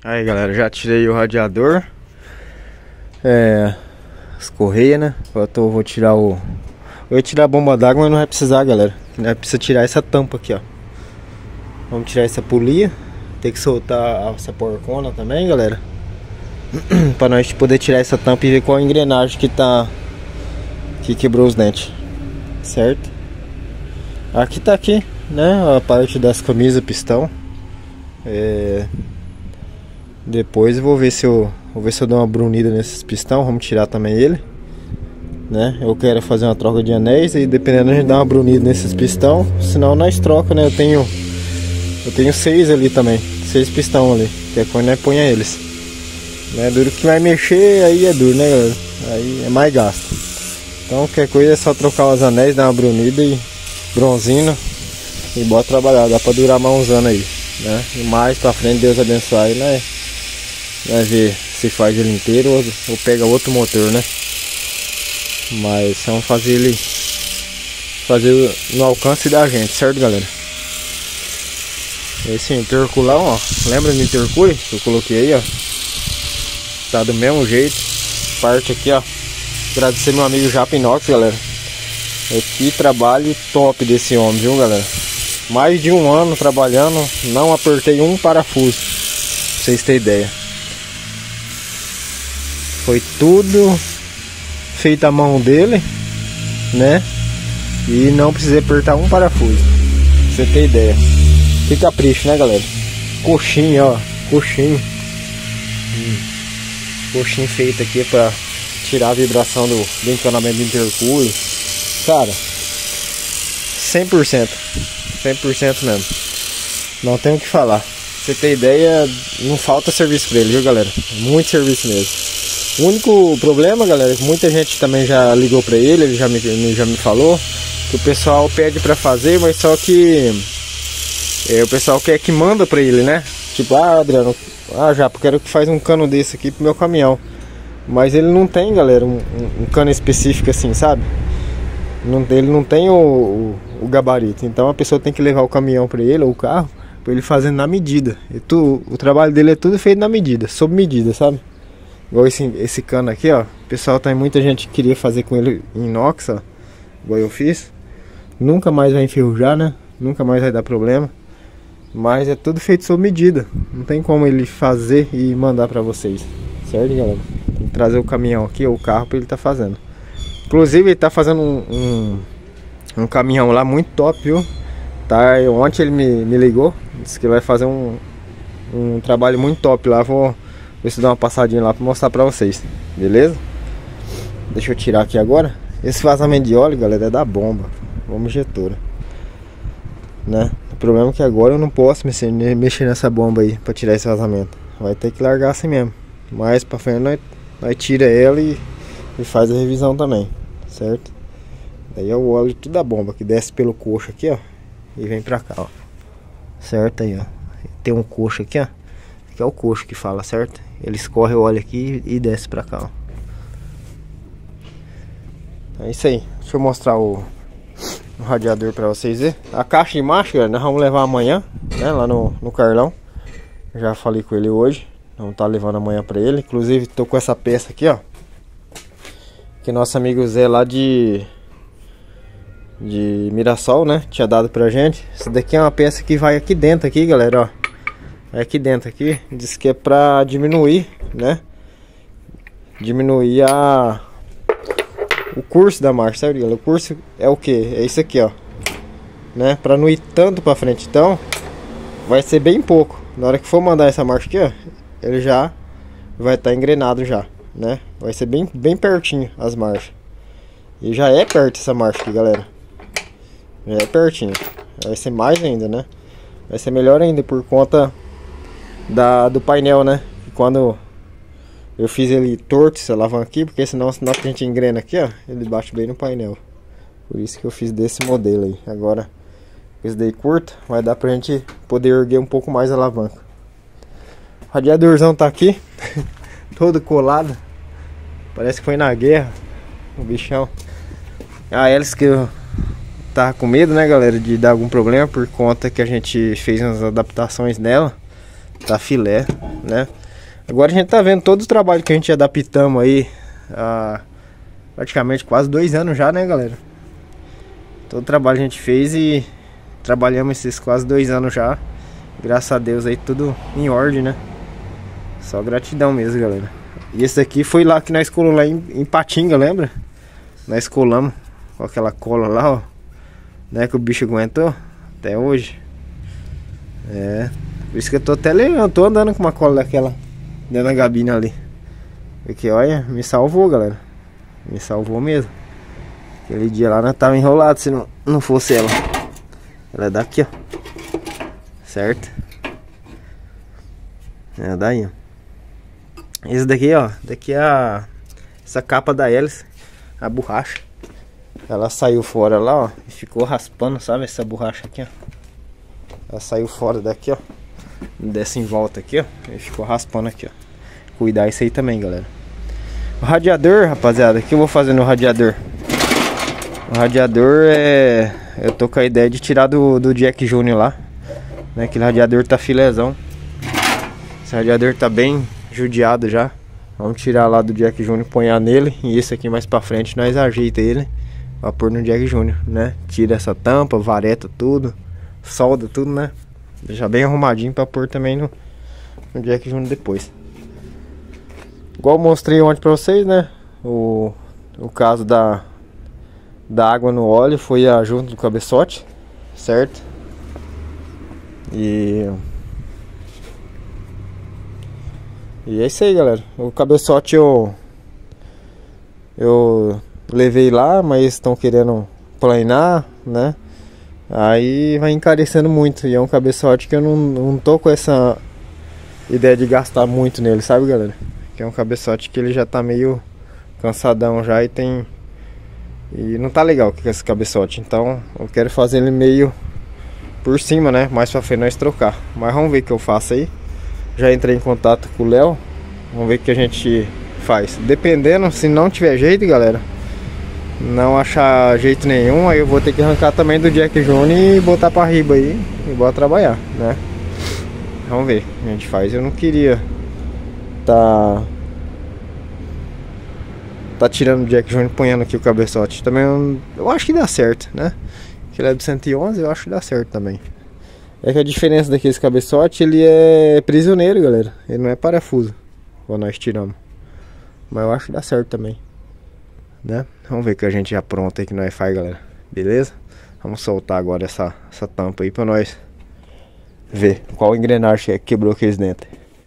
Aí galera, já tirei o radiador, as correias, né? Vou tirar eu ia tirar a bomba d'água, mas não vai precisar, galera. Precisa tirar essa tampa aqui, ó. Vamos tirar essa polia. Tem que soltar essa porcona também, galera. Pra nós poder tirar essa tampa e ver qual a engrenagem que quebrou os dentes. Certo? Aqui tá aqui, né? A parte das camisas, pistão. Depois eu vou ver se eu dou uma brunida nesses pistão. Vamos tirar também ele, né? Eu quero fazer uma troca de anéis e dependendo a gente dá uma brunida nesses pistão. Senão nós troca, né? Eu tenho 6 ali também, 6 pistão ali. Que é quando nós põe eles. Não é duro que vai mexer, aí é duro, né, galera? Aí é mais gasto. Então qualquer coisa é só trocar os anéis, dar uma brunida e bronzina e bora trabalhar. Dá pra durar mais uns anos aí, né? E mais pra frente, Deus abençoe aí, né? Vai ver se faz ele inteiro ou pega outro motor, né? Mas vamos fazer no alcance da gente, certo, galera? Esse interculão, ó, lembra do intercule que eu coloquei aí, ó? Tá do mesmo jeito. Parte aqui, ó. Agradecer meu amigo Japa Inox, galera. Que trabalho top desse homem, viu, galera? Mais de um ano trabalhando, não apertei um parafuso, pra vocês terem ideia. Foi tudo feito à mão dele, né? E não precisei apertar um parafuso, pra você ter ideia. Que capricho, né, galera? Coxinha, ó. Coxinho. Coxinho feito aqui pra tirar a vibração do encanamento do intercooler. Cara, 100%. 100% mesmo. Não tenho o que falar. Pra você ter ideia, não falta serviço pra ele, viu, galera? Muito serviço mesmo. O único problema, galera, é que muita gente também já ligou pra ele já me falou que o pessoal pede pra fazer, mas só que o pessoal quer que manda pra ele, né? Tipo, Adriano, já quero que faz um cano desse aqui pro meu caminhão. Mas ele não tem, galera, um cano específico assim, sabe? Ele não tem o gabarito. Então a pessoa tem que levar o caminhão pra ele, ou o carro, pra ele fazer na medida. O trabalho dele é tudo feito na medida, sob medida, sabe? Igual esse cano aqui, ó. Pessoal, tem muita gente que queria fazer com ele em inox, ó. Igual eu fiz. Nunca mais vai enferrujar, né? Nunca mais vai dar problema. Mas é tudo feito sob medida. Não tem como ele fazer e mandar pra vocês. Certo, galera? Tem que trazer o caminhão aqui, ou o carro, pra ele tá fazendo. Inclusive, ele tá fazendo um caminhão lá muito top, viu? Tá, ontem ele me ligou. Disse que vai fazer um trabalho muito top lá. Vou ver se dá uma passadinha lá pra mostrar pra vocês. Beleza? Deixa eu tirar aqui agora. Esse vazamento de óleo, galera, é da bomba. Bomba injetora, né? O problema é que agora eu não posso mexer nessa bomba aí pra tirar esse vazamento. Vai ter que largar assim mesmo. Mais pra frente nós tira ela e faz a revisão também, certo? Daí é o óleo tudo da bomba que desce pelo coxo aqui, ó, e vem pra cá, ó. Certo aí, ó. Tem um coxo aqui, ó. Aqui é o coxo que fala, certo? Ele escorre o óleo aqui e desce pra cá, ó. É isso aí. Deixa eu mostrar o radiador pra vocês verem. A caixa de marcha, galera, nós vamos levar amanhã, né? Lá no Carlão. Já falei com ele hoje. Vamos estar levando amanhã pra ele. Inclusive, tô com essa peça aqui, ó. Que nosso amigo Zé lá de Mirassol, né? Tinha dado pra gente. Essa daqui é uma peça que vai aqui dentro, aqui, galera, ó. Vai aqui dentro, aqui. Diz que é pra diminuir, né? Diminuir o curso da marcha, sabe, galera? O curso é o que? É isso aqui, ó. Né? Pra não ir tanto pra frente. Então, vai ser bem pouco. Na hora que for mandar essa marcha aqui, ó, ele já vai estar engrenado já, né? Vai ser bem pertinho as marchas. E já é perto essa marcha aqui, galera. Já é pertinho. Vai ser mais ainda, né? Vai ser melhor ainda por conta do painel, né? Quando eu fiz ele torto, esse alavanca aqui, porque senão que a gente engrena aqui, ó, ele bate bem no painel. Por isso que eu fiz desse modelo aí. Agora, esse daí curto, vai dar pra gente poder erguer um pouco mais a alavanca. O radiadorzão tá aqui, todo colado. Parece que foi na guerra, o bichão. A hélice que eu tava com medo, né, galera, de dar algum problema, por conta que a gente fez umas adaptações nela. Tá filé, né? Agora a gente tá vendo todo o trabalho que a gente adaptamos aí há praticamente quase 2 anos já, né, galera? Todo o trabalho a gente fez e trabalhamos esses quase 2 anos já. Graças a Deus aí tudo em ordem, né? Só gratidão mesmo, galera. E esse daqui foi lá que nós colamos lá em Patinga, lembra? Nós colamos com aquela cola lá, ó, né? Que o bicho aguentou até hoje. É, por isso que eu tô até levando, tô andando com uma cola daquela dentro da gabina ali. Porque olha, me salvou, galera. Me salvou mesmo. Aquele dia lá nós tava enrolado se não fosse ela. Ela é daqui, ó. Certo? É daí, ó. Esse daqui, ó. Daqui é essa capa da hélice, a borracha. Ela saiu fora lá, ó, e ficou raspando, sabe? Essa borracha aqui, ó. Ela saiu fora daqui, ó. Desce em volta aqui, ó. E ficou raspando aqui, ó. Cuidar isso aí também, galera. O radiador, rapaziada, o que eu vou fazer no radiador? O radiador é... Eu tô com a ideia de tirar do Jack Júnior lá, né? Aquele radiador tá filézão. Esse radiador tá bem judiado já. Vamos tirar lá do Jack Júnior, ponhar nele. E esse aqui mais pra frente nós ajeita ele pra pôr no Jack Júnior, né? Tira essa tampa, vareta tudo, solda tudo, né? Deixa bem arrumadinho pra pôr também no Jack Júnior depois. Igual eu mostrei ontem pra vocês, né? O caso da água no óleo foi a junta do cabeçote, certo? E é isso aí, galera. O cabeçote eu levei lá, mas estão querendo planar, né? Aí vai encarecendo muito. E é um cabeçote que eu não tô com essa ideia de gastar muito nele, sabe, galera? Que é um cabeçote que ele já tá meio cansadão já e não tá legal com esse cabeçote. Então eu quero fazer ele meio por cima, né? Mais pra frente nós trocar. Mas vamos ver o que eu faço aí. Já entrei em contato com o Léo. Vamos ver o que a gente faz. Dependendo, se não tiver jeito, galera, não achar jeito nenhum, aí eu vou ter que arrancar também do Jack Júnior e botar pra riba aí e bora trabalhar, né? Vamos ver o que a gente faz. Eu não queria tá tirando o Jack Júnior e ponhando aqui o cabeçote. Também eu acho que dá certo, né? Que ele é do 111, eu acho que dá certo também. É que a diferença daquele cabeçote, ele é prisioneiro, galera. Ele não é parafuso quando nós tiramos. Mas eu acho que dá certo também, né? Vamos ver o que a gente apronta aí que nós faz, galera. Beleza? Vamos soltar agora essa tampa aí pra nós ver qual engrenagem que quebrou aqueles dentes.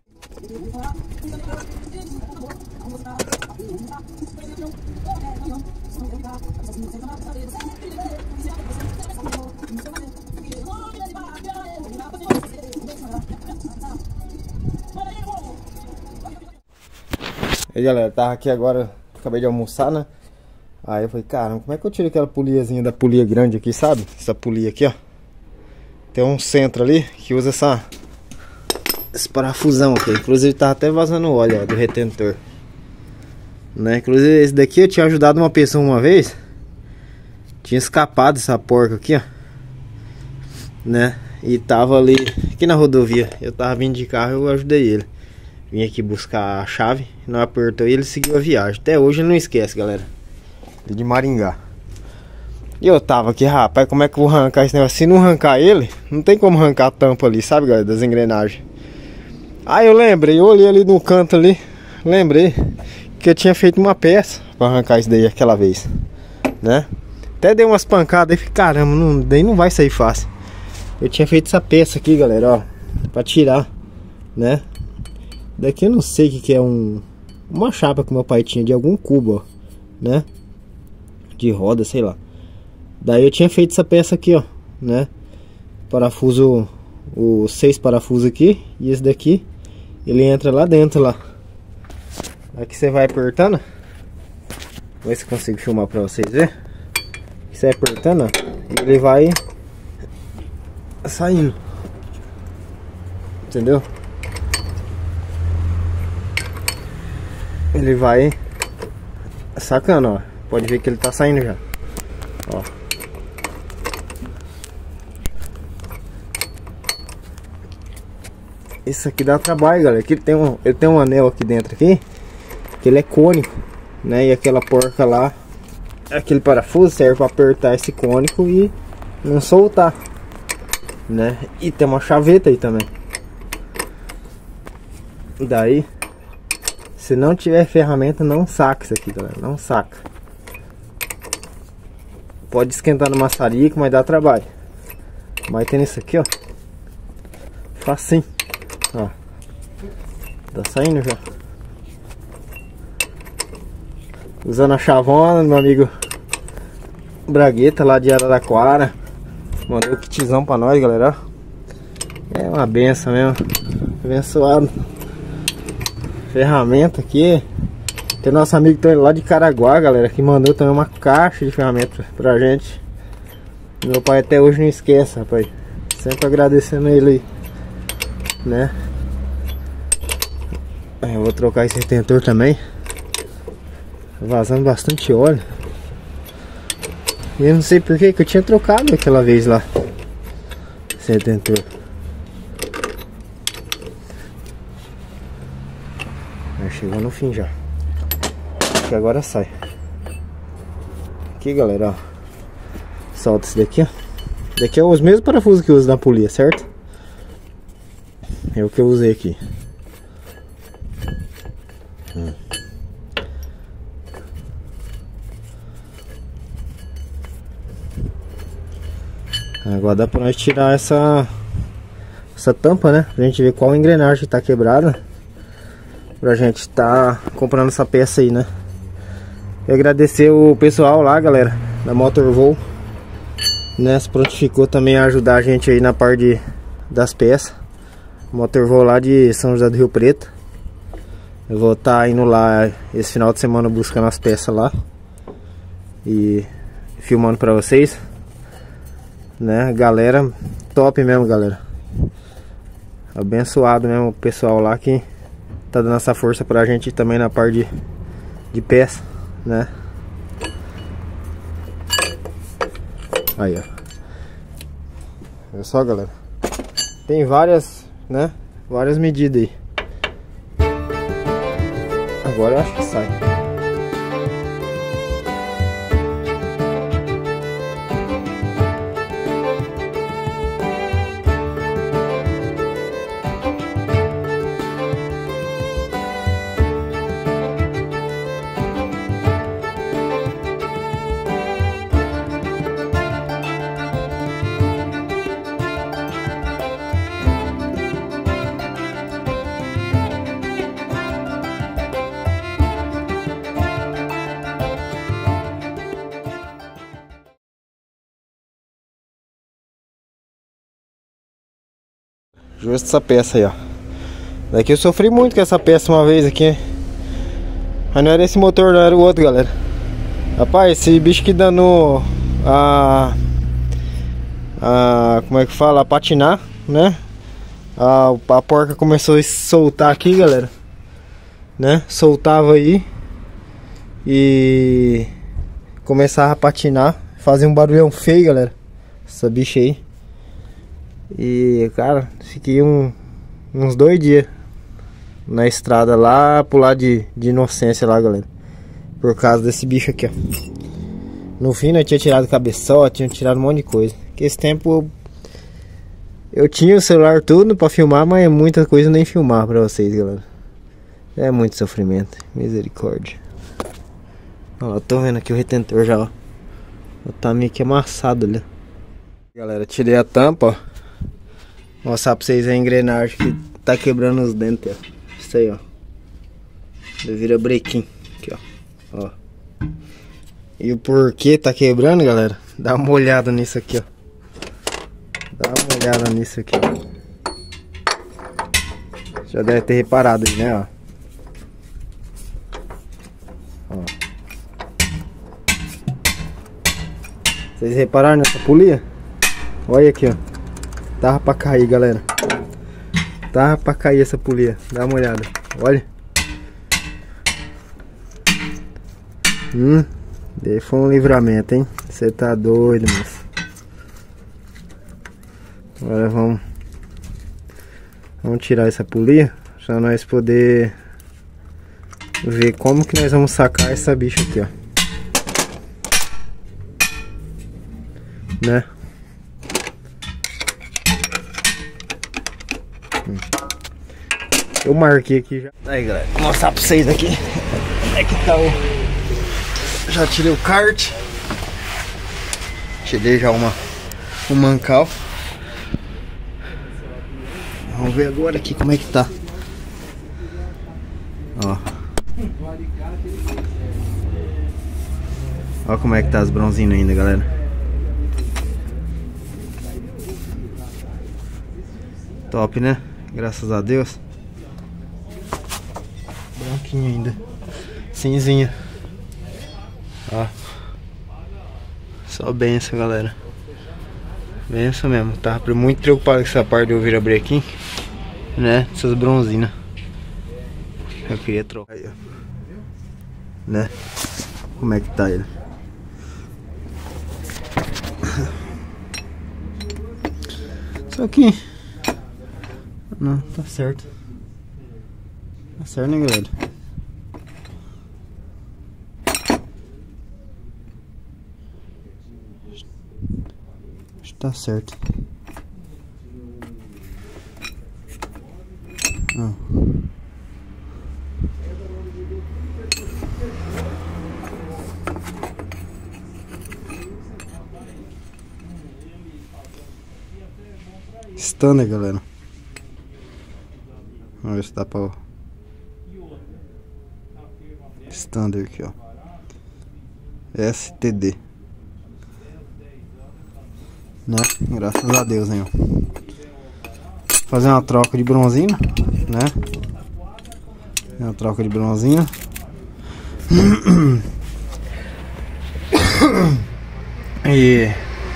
E aí, galera, tava aqui agora, acabei de almoçar, né? Aí eu falei, caramba, como é que eu tiro aquela poliazinha da polia grande aqui, sabe? Essa polia aqui, ó. Tem um centro ali que usa esse parafusão aqui. Inclusive tava até vazando óleo, ó, do retentor, né? Inclusive esse daqui eu tinha ajudado uma pessoa uma vez. Tinha escapado essa porca aqui, ó, né? E tava ali, aqui na rodovia. Eu tava vindo de carro, eu ajudei ele. Vim aqui buscar a chave, não apertou e ele seguiu a viagem. Até hoje ele não esquece, galera. De Maringá. E eu tava aqui, rapaz, como é que eu vou arrancar esse negócio? Se não arrancar ele, não tem como arrancar a tampa ali, sabe, galera, das engrenagens. Aí eu lembrei, eu olhei ali no canto ali, lembrei que eu tinha feito uma peça pra arrancar isso daí aquela vez, né? Até dei umas pancadas e falei, caramba, daí não vai sair fácil. Eu tinha feito essa peça aqui, galera, ó, pra tirar, né? Daqui eu não sei o que é uma chapa que meu pai tinha de algum cubo, ó, né? De roda, sei lá. Daí eu tinha feito essa peça aqui, ó, né? Parafuso, os 6 parafusos aqui. E esse daqui, ele entra lá dentro, lá. Aqui você vai apertando. Vou ver se eu consigo filmar pra vocês verem. Você vai apertando, ó, e ele vai saindo. Entendeu? Ele vai sacando, ó. Pode ver que ele tá saindo já, ó. Isso aqui dá trabalho, galera. Aqui ele tem um anel aqui dentro aqui, que ele é cônico, né? E aquela porca lá, aquele parafuso serve para apertar esse cônico e não soltar, né? E tem uma chaveta aí também. Daí, se não tiver ferramenta, não saca isso aqui, galera. Não saca. Pode esquentar no maçarico, mas dá trabalho. Mas tem isso aqui, ó. Facinho. Ó. Tá saindo já. Usando a chavona, meu amigo Bragueta lá de Araraquara. Mandou o kitzão pra nós, galera. É uma benção mesmo. Abençoado. Ferramenta aqui. Tem nosso amigo Tony lá de Caraguá, galera, que mandou também uma caixa de ferramenta pra gente. Meu pai até hoje não esquece, rapaz. Sempre agradecendo ele aí, né? Eu vou trocar esse retentor também. Vazando bastante óleo. E eu não sei por que eu tinha trocado aquela vez lá esse retentor. Chegou no fim já. Acho que agora sai. Aqui, galera, ó. Solta esse daqui, ó. Daqui é os mesmos parafusos que eu uso na polia, certo? É o que eu usei aqui. Agora dá pra nós tirar essa tampa, né? Pra gente ver qual engrenagem tá quebrada, pra gente tá comprando essa peça aí, né? E agradecer o pessoal lá, galera, da Motorvol, né? Se prontificou também a ajudar a gente aí na parte das peças. Motorvol lá de São José do Rio Preto. Eu vou estar indo lá esse final de semana buscando as peças lá e filmando pra vocês, né? Galera, top mesmo, galera. Abençoado mesmo o pessoal lá que tá dando essa força pra gente também na parte de peça, né? Aí, ó. Olha só, galera. Tem várias, né? Várias medidas aí. Agora eu acho que sai. Justo essa peça aí, ó. Daqui eu sofri muito com essa peça uma vez aqui. Mas não era esse motor, não, era o outro, galera. Rapaz, esse bicho que danou como é que fala? A patinar, né? A porca começou a soltar aqui, galera, né? Soltava aí e começava a patinar. Fazia um barulhão feio, galera, essa bicha aí. E, cara, fiquei uns 2 dias na estrada lá pro lado de Inocência lá, galera, por causa desse bicho aqui, ó. No fim, eu tinha tirado cabeçote, tinha tirado um monte de coisa. Que esse tempo eu tinha o celular tudo pra filmar, mas muita coisa eu nem filmar pra vocês, galera. É muito sofrimento, misericórdia. Ó, eu tô vendo aqui o retentor já, ó. Tá meio que amassado ali. Galera, tirei a tampa, ó. Mostrar pra vocês a engrenagem que tá quebrando os dentes, ó. Isso aí, ó. Vira brequim. Aqui, ó. E o porquê tá quebrando, galera? Dá uma olhada nisso aqui, ó. Dá uma olhada nisso aqui, ó. Já deve ter reparado aí, né, ó. Vocês repararam nessa polia? Olha aqui, ó. Tava pra cair, galera. Tava pra cair essa polia. Dá uma olhada. Olha. Daí foi um livramento, hein? Você tá doido, moço. Agora vamos Vamos tirar essa polia pra nós poder ver como que nós vamos sacar essa bicha aqui, ó. Né? Eu marquei aqui já. Aí, galera, vou mostrar pra vocês aqui como é que tá o... Já tirei o kart. Tirei já um mancal. Vamos ver agora aqui como é que tá. Ó. Ó como é que tá as bronzinas ainda, galera. Top, né? Graças a Deus. Branquinho ainda. Cinzinha. Ó. Só benção, galera. Benção mesmo. Tava muito preocupado com essa parte de eu vir abrir aqui, né? Essas bronzinas. Eu queria trocar aí, ó. Né? Como é que tá ele? Só que... Não, tá certo. Tá certo, né, galera? Acho que tá certo. Standard, galera. Vamos ver se dá pra... Standard aqui, ó. STD. Né? Graças a Deus, hein, ó. Fazer uma troca de bronzina, né? Uma troca de bronzina. E...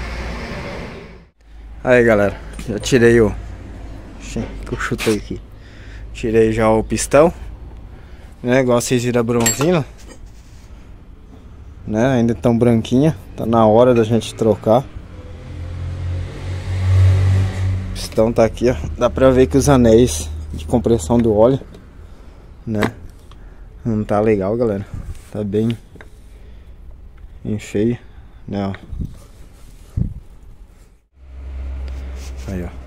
Aí, galera. Já tirei o... que eu chutei aqui. Tirei já o pistão, né? Igual vocês viram a bronzina, né? Ainda tão branquinha. Tá na hora da gente trocar. O pistão tá aqui, ó. Dá pra ver que os anéis de compressão do óleo, né? Não tá legal, galera. Tá bem feio, né? Ó. Aí, ó.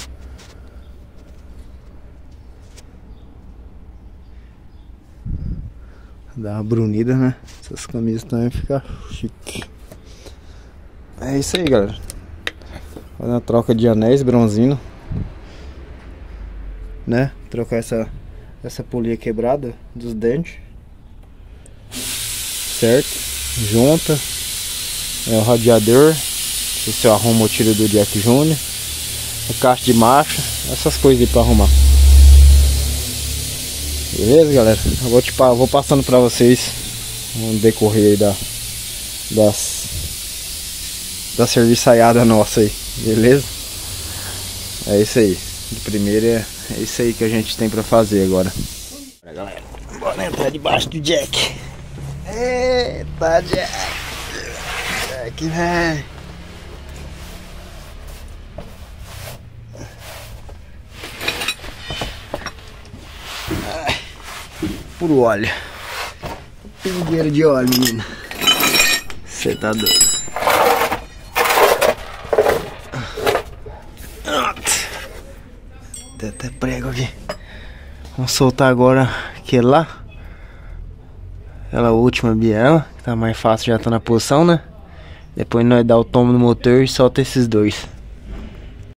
Dá uma brunida, né? Essas camisas também ficam chique. É isso aí, galera. Fazer uma troca de anéis, bronzino, né? Trocar essa polia quebrada dos dentes, certo? Junta. É o radiador. Se eu arrumo o tiro do Jack Jr. A caixa de marcha. Essas coisas aí pra arrumar. Beleza, galera? Eu vou passando pra vocês no decorrer aí da serviçaiada nossa aí, beleza? É isso aí. De primeira é isso aí que a gente tem pra fazer agora. Galera, bora entrar debaixo do Jack. Eita, Jack! Jack, né? Puro óleo. Pingueiro de óleo, menina. Você tá doido. Tem até prego aqui. Vamos soltar agora aquele lá. Aquela última biela, que tá mais fácil, já tá na posição, né? Depois nós dá o tombo no motor e solta esses dois.